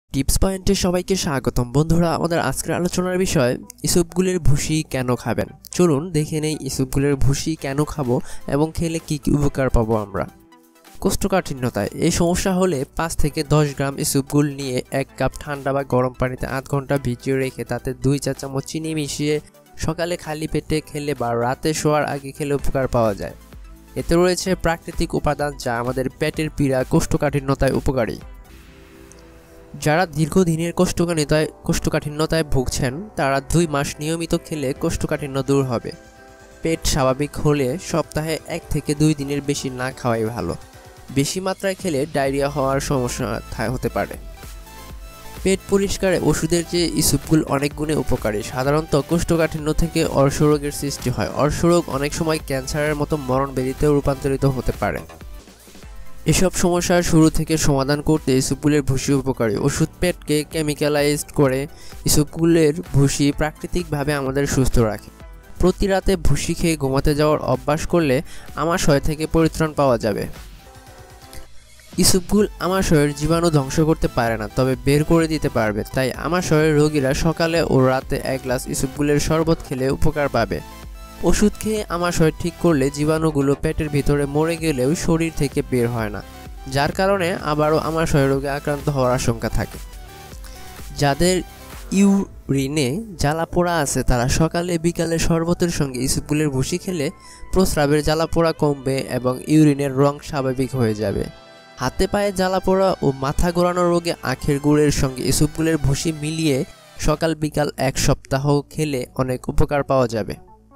Tips পয়েন্টে সবাইকে স্বাগতম। বন্ধুরা, আমাদের আজকের আলোচনার বিষয় ইসবগুলের ভুসি কেন খাবেন। চলুন দেখে নেই ইসবগুলের ভুসি কেন খাবো এবং খেলে কি কি উপকার পাবো আমরা। কোষ্ঠকাঠিন্যতায় এই সমস্যা হলে 5 থেকে 10 গ্রাম ইসবগুল নিয়ে 1 কাপ ঠান্ডা বা গরম পানিতে আধ ঘন্টা ভিজিয়ে রেখে তাতে 2 চা চামচ চিনি মিশিয়ে সকালে খালি পেটে খেলে বা রাতে শোয়ার আগে খেলে উপকার পাওয়া যায়। এতে রয়েছে প্রাকৃতিক উপাদান যা আমাদের পেটের পীড়া কোষ্ঠকাঠিন্যতায় উপকারী। যারা দীর্ঘদিনের কোষ্ঠকাঠিন্যতায় ভুগছেন তারা 2 মাস নিয়মিত খেলে কোষ্ঠকাঠিন্য দূর হবে। পেট স্বাভাবিক হলে সপ্তাহে 1 থেকে 2 দিনের বেশি না খাওয়াই ভালো। বেশি মাত্রায় খেলে ডায়রিয়া হওয়ার সমস্যা হতে পারে। পেট পরিষ্কারে ওষুধের চেয়ে ইসবগুল অনেক গুণে উপকারী। সাধারণত কোষ্ঠকাঠিন্য থেকে অর্শরোগের সৃষ্টি হয়। অর্শরোগ অনেক সময় ক্যান্সারের মতো মরণব্যাধিতেও রূপান্তরিত হতে পারে। এসব সমস্যার শুরু থেকে সমাধান করতে ইসবগুলের ভুসি উপকারী। ওষুধ পেটকে কেমিক্যালাইজড করে ইসবগুলের ভুসি প্রাকৃতিকভাবে আমাদের সুস্থ রাখে। প্রতি রাতে ভুসি খেয়ে ঘুমাতে যাওয়ার অভ্যাস করলে আমাশয় থেকে পরিত্রাণ পাওয়া যাবে। ইসবগুল আমাশয়ের জীবাণু ধ্বংস করতে পারে না, তবে বের করে দিতে পারবে। তাই আমাশয়ের রোগীরা সকালে ও রাতে 1 গ্লাস ইসবগুলের শরবত খেলে উপকার পাবে। ওষুধ খেয়ে আমাশয় ঠিক করলে জীবাণুগুলো পেটের ভিতরে মরে গেলেও শরীর থেকে বের হয় না, যার কারণে আবারও আমাশয় রোগে আক্রান্ত হওয়ার আশঙ্কা থাকে। যাদের ইউরিনে জ্বালাপোড়া আছে তারা সকালে বিকালে শরবতের সঙ্গে ইসবগুলের ভুসি খেলে প্রস্রাবের জ্বালাপোড়া কমবে এবং ইউরিনের রং স্বাভাবিক হয়ে যাবে। হাতে পায়ে জ্বালাপোড়া ও মাথা ঘোরানোর রোগে আখের গুড়ের সঙ্গে ইসবগুলের ভুসি মিলিয়ে সকাল বিকাল 1 সপ্তাহ খেলে অনেক উপকার পাওয়া যাবে।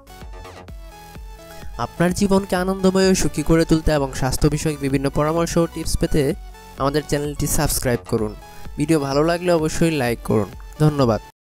আপনার জীবনকে আনন্দময় ও সুখী করে তুলতে এবং স্বাস্থ্য বিষয়ক বিভিন্ন পরামর্শ ও টিপস পেতে আমাদের চ্যানেলটি সাবস্ক্রাইব করুন। ভিডিও ভালো লাগলে অবশ্যই লাইক করুন। ধন্যবাদ।